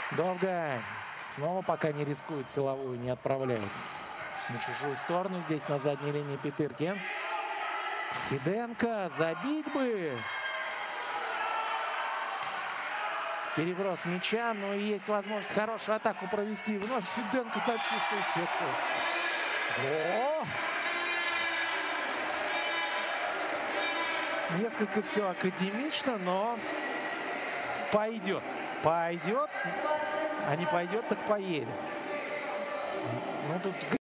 Довгань. Снова пока не рискует, силовую не отправляет на чужую сторону. Здесь на задней линии Петыркин. Сиденко. Забить бы. Переброс мяча, но есть возможность хорошую атаку провести. Вновь Сиденко на чистую сетку. О! Несколько все академично, но пойдет. Пойдет, а не пойдет, так поедет. Ну, тут